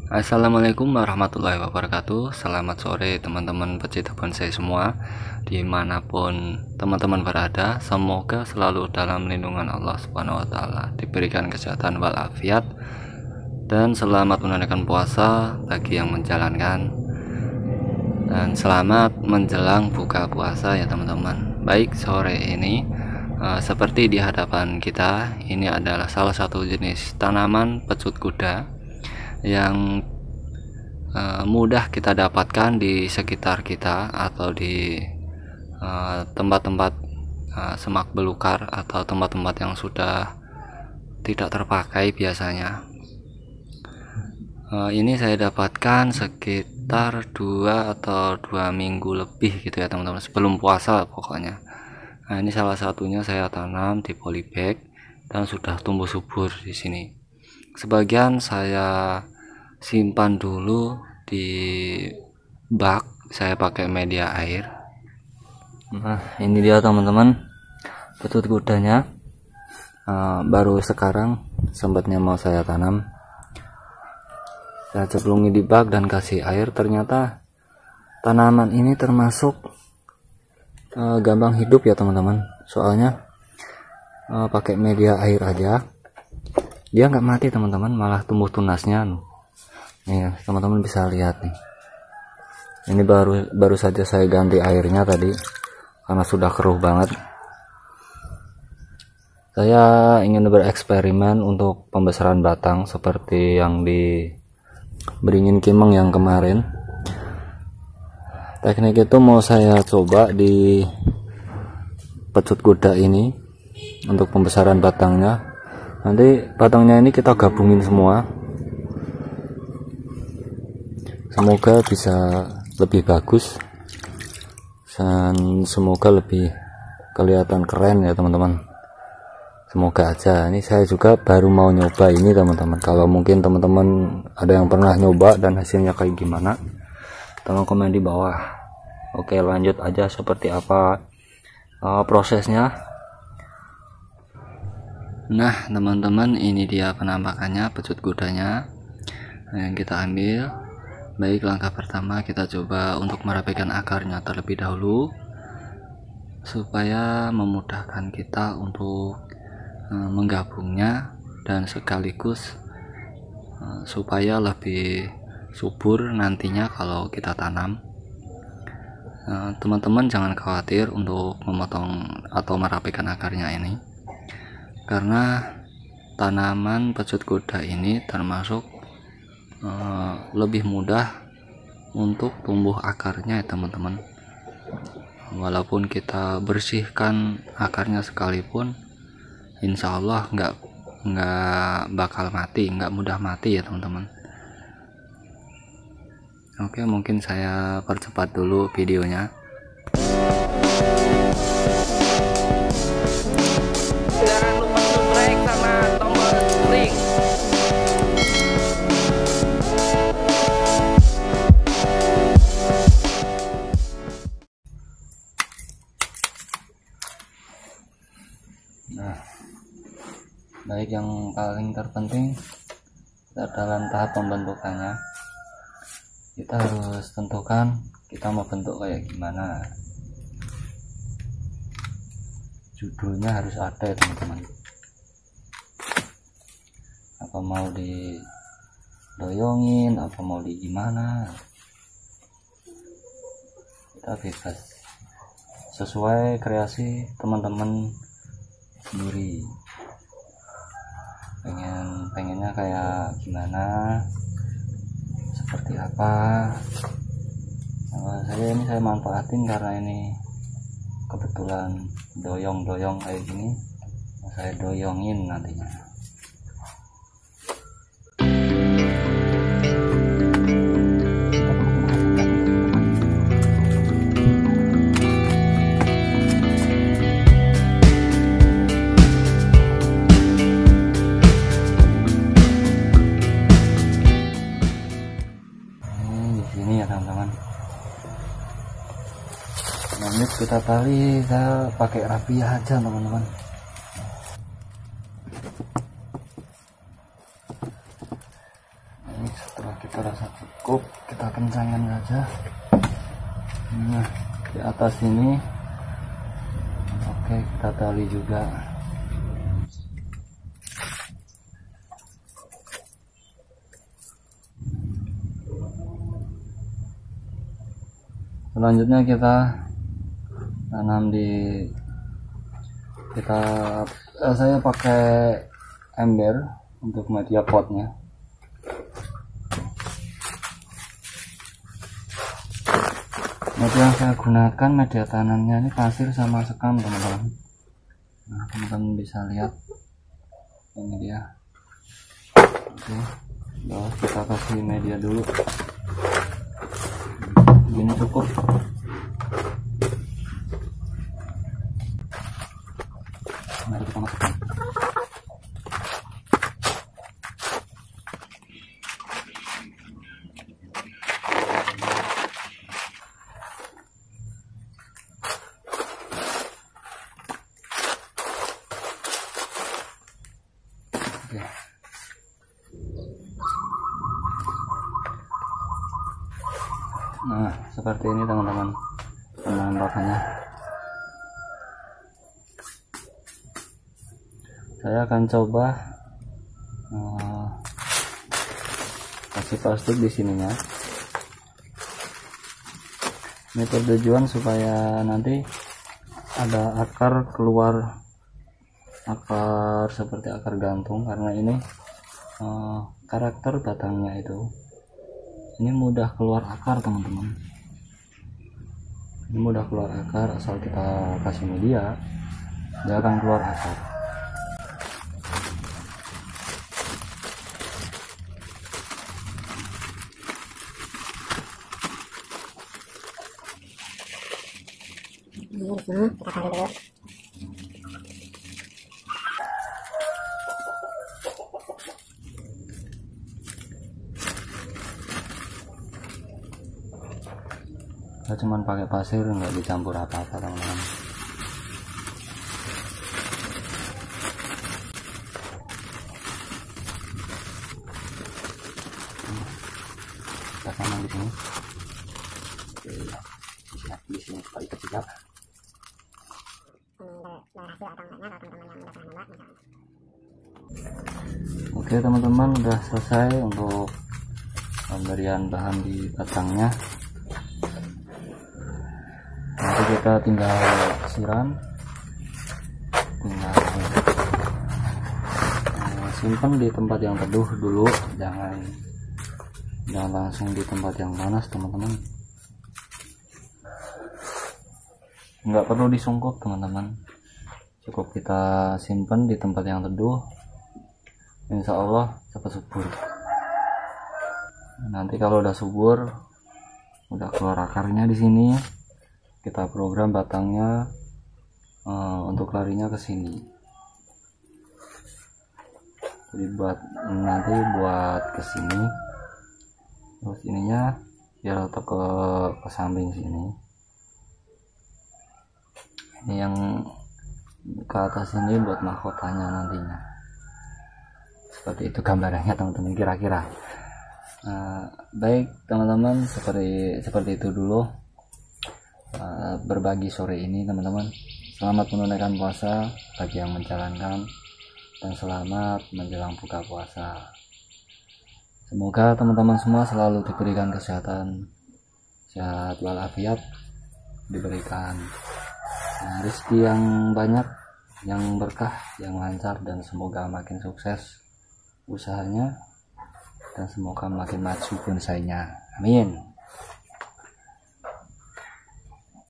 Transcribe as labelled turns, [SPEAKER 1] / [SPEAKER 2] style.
[SPEAKER 1] Assalamualaikum warahmatullahi wabarakatuh. Selamat sore teman-teman pecinta bonsai semua, dimanapun teman-teman berada. Semoga selalu dalam lindungan Allah Subhanahu Wa Taala, diberikan kesehatan walafiat, dan selamat menunaikan puasa bagi yang menjalankan, dan selamat menjelang buka puasa ya teman-teman. Baik, sore ini seperti di hadapan kita, ini adalah salah satu jenis tanaman pecut kuda yang mudah kita dapatkan di sekitar kita atau di tempat-tempat semak belukar atau tempat-tempat yang sudah tidak terpakai biasanya. Ini saya dapatkan sekitar 2 atau 2 minggu lebih gitu ya teman-teman, sebelum puasa pokoknya. Nah, ini salah satunya saya tanam di polybag dan sudah tumbuh subur di sini. Sebagian saya simpan dulu di bak, saya pakai media air. Nah, ini dia teman-teman pecut kudanya. Baru sekarang sempatnya mau saya tanam. Saya ceplungi di bak dan kasih air. Ternyata tanaman ini termasuk gampang hidup ya teman-teman. Soalnya pakai media air aja dia nggak mati teman-teman, malah tumbuh tunasnya. Nih teman-teman bisa lihat nih, ini baru saja saya ganti airnya tadi karena sudah keruh banget. Saya ingin bereksperimen untuk pembesaran batang seperti yang di beringin kimeng yang kemarin. Teknik itu mau saya coba di pecut kuda ini untuk pembesaran batangnya. Nanti batangnya ini kita gabungin semua, semoga bisa lebih bagus dan semoga lebih kelihatan keren ya teman-teman. Semoga aja. Ini saya juga baru mau nyoba ini teman-teman. Kalau mungkin teman-teman ada yang pernah nyoba dan hasilnya kayak gimana, tolong komen di bawah. Oke, lanjut aja seperti apa prosesnya. Nah teman-teman, ini dia penampakannya pecut kudanya yang kita ambil. Baik, langkah pertama kita coba untuk merapikan akarnya terlebih dahulu supaya memudahkan kita untuk menggabungnya, dan sekaligus supaya lebih subur nantinya kalau kita tanam. Teman-teman jangan khawatir untuk memotong atau merapikan akarnya ini, karena tanaman pecut kuda ini termasuk lebih mudah untuk tumbuh akarnya ya teman-teman. Walaupun kita bersihkan akarnya sekalipun, insya Allah nggak bakal mati, nggak mudah mati ya teman-teman. Oke, mungkin saya percepat dulu videonya.
[SPEAKER 2] Jangan lupa subscribe sama tombol klik.
[SPEAKER 1] Nah, baik, yang paling terpenting dalam tahap pembentukannya, kita harus tentukan kita mau bentuk kayak gimana. Judulnya harus ada ya teman-teman. Apa mau didoyongin, apa mau di gimana, kita bebas sesuai kreasi teman-teman sendiri. Pengennya kayak gimana, seperti apa. Saya manfaatin karena ini kebetulan doyong kayak gini, saya doyongin nantinya. Ini ya teman-teman. Lanjut kita tali, saya pakai rapiah aja teman-teman. Ini setelah kita rasa cukup, kita kencangkan saja. Nah, di atas ini oke, kita tali juga. Selanjutnya kita tanam di saya pakai ember untuk media potnya. Media yang saya gunakan, media tanamnya ini pasir sama sekam, teman-teman. Nah, teman-teman bisa lihat ini dia. Oke, lalu kita kasih media dulu. Ini cukup. Mari kita masukkan. Oke. Nah, seperti ini teman-teman penampakannya. Saya akan coba kasih plastik di sininya. Ini bertujuan supaya nanti ada akar keluar, akar seperti akar gantung, karena ini karakter batangnya itu ini mudah keluar akar, teman-teman. Ini mudah keluar akar, asal kita kasih media dia akan keluar akar.
[SPEAKER 3] Ini di sini kita tarik dulu.
[SPEAKER 1] Saya cuma pakai pasir, nggak dicampur apa-apa, teman-teman. Kita tanam di sini. Di sini supaya ketiga. Oke teman-teman, udah selesai untuk pemberian bahan di batangnya. Nanti kita tinggal siram, tinggal simpan di tempat yang teduh dulu, jangan langsung di tempat yang panas, teman-teman. Nggak perlu disungkup, teman-teman, cukup kita simpan di tempat yang teduh, insya Allah cepat subur. Nanti kalau udah subur, udah keluar akarnya di sini, kita program batangnya untuk larinya ke sini. Jadi nanti buat ke sini, terus ininya biar tetap ke samping sini. Ini yang ke atas ini buat mahkotanya nantinya. Seperti itu gambarannya, teman-teman, kira-kira. Baik teman-teman, seperti itu dulu berbagi sore ini, teman-teman. Selamat menunaikan puasa bagi yang menjalankan, dan selamat menjelang buka puasa. Semoga teman-teman semua selalu diberikan kesehatan, sehat walafiat, diberikan rezeki yang banyak, yang berkah, yang lancar, dan semoga makin sukses usahanya, dan semoga makin maju bonsainya. Amin.